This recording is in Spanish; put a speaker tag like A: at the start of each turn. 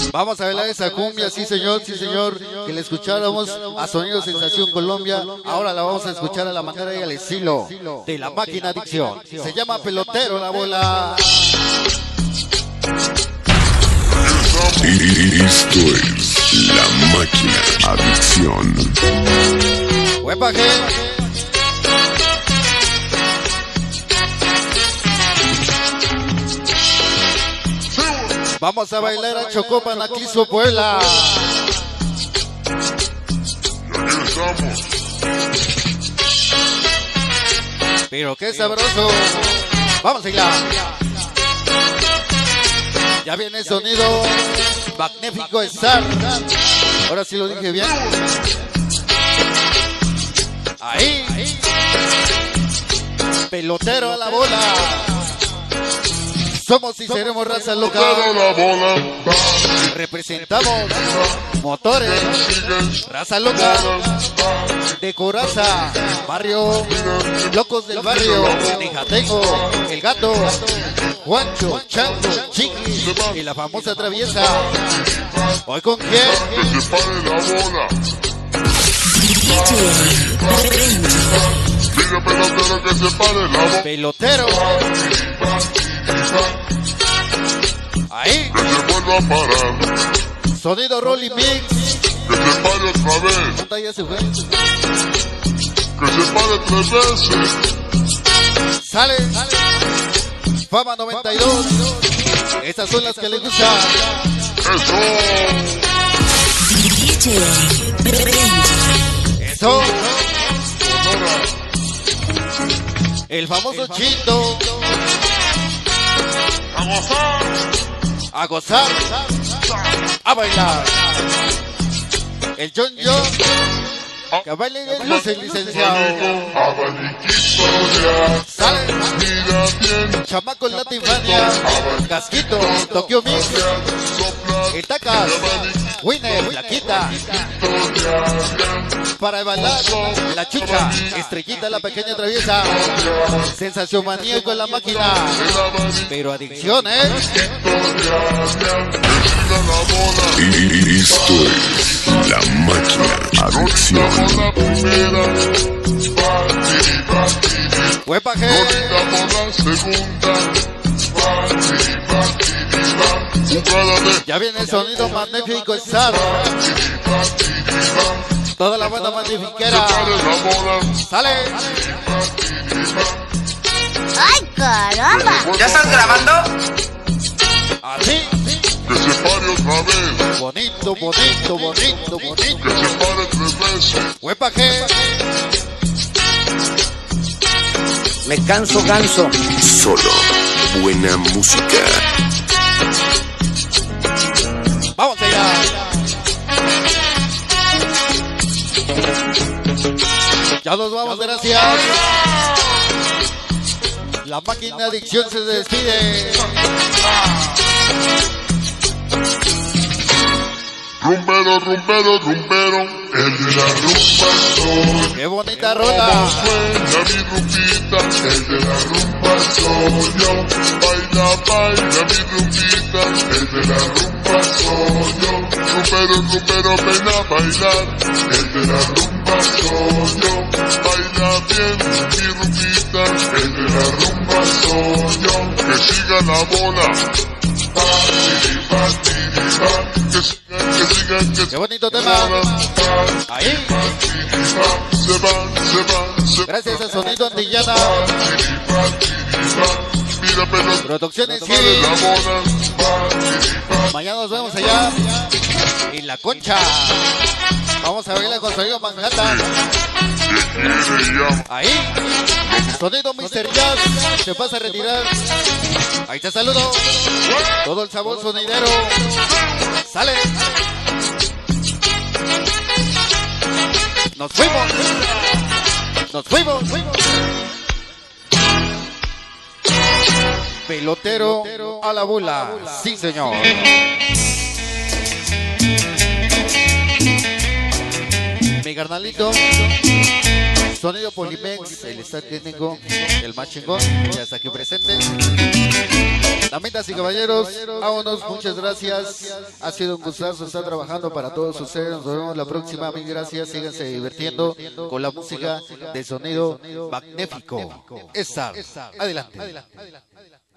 A: Vamos a bailar esa cumbia, sí señor, que le escucháramos a Sonido Sensación Colombia. Ahora la vamos a escuchar a la manera y al estilo de La Máquina Adicción. Se llama Pelotero la bola.
B: Esto es La Máquina Adicción.
A: ¡Huepaje! Vamos a bailar a Chocopan, Acliso, Puebla. Pero qué sabroso. Vamos allá. Ya viene el sonido magnífico Star. Ahora sí lo dije bien. Ahí. Pelotero a la bola. Somos y seremos raza loca. Representamos motores, raza loca, de Coraza, barrio, locos del barrio, Nijatengo, el gato, Juancho, Chango, Chiqui y la famosa traviesa. ¿Hoy con quién?
B: Que se pare la bola. Mira, pelotero, que se pare la bola.
A: Pelotero. Ahí.
B: Que se vuelva a parar.
A: Sonido Rolling Mix.
B: Que se pare otra vez.
A: ¿Dónde ya se fue?
B: Que se pare 3 veces.
A: Sale. Fama 92. Estas son las que le gustan. Eso. El famoso Chito. A gozar. A bailar. El John John. Que baile de luces, licenciado. Sale. Chamaco Latinfania. Casquito. Tokyo Mix. El Tacas. Winner. Flaquita. Para bailar. La Chucha. Estrellita, la pequeña traviesa. Sensación manía con la máquina. Pero adicción, ¿eh?
B: Esto es La Máquina Adicción.
A: ¡Huepaje! Ya viene el sonido magnífico Star. Toda la banda magnifiquera. ¡Sale!
C: ¡Ay, caramba!
D: ¿Ya estás grabando?
A: Así.
B: Que se pare otra vez.
A: Bonito.
B: Que se pare 3 veces.
A: ¡Huepaje!
D: Me canso ganso.
B: Solo buena música.
A: ¡Vamos allá! Ya nos vamos, gracias. La máquina adicción se despide.
B: Rumbero, el de la rumba soy.
A: ¡Qué bonita rola!
B: Suena mi rumbita, el de la rumba soy yo. Baila mi rumbita, el de la rumba soy yo. Rumbero, ven a bailar, el de la rumba soy yo. Baila bien mi rumbita, el de la rumba soy yo. Que siga la bola. Que sigan.
A: ¡Qué bonito tema! Ahí.
B: Se va.
A: Gracias a Sonido Antillana.
B: Mira, pelotero.
A: Producciones
B: Dale la
A: sí.
B: bola.
A: Mañana nos vemos allá en La Concha. Vamos a bailar con Sonido Manhattan. Ahí. Sonido Mr. Jazz. Se pasa a retirar. Ahí te saludo. Todo el sabor sonidero. Sale. Nos fuimos. Pelotero a la bola. Sí, señor. Mi carnalito Sonido Polimex, el staff técnico, el más chingón, ya está aquí presente. Damitas y caballeros, vámonos, muchas gracias. Ha sido un gustazo estar trabajando para todos ustedes. Nos vemos la próxima. Mil gracias. Síganse divirtiendo con la música de Sonido Magnífico. Adelante.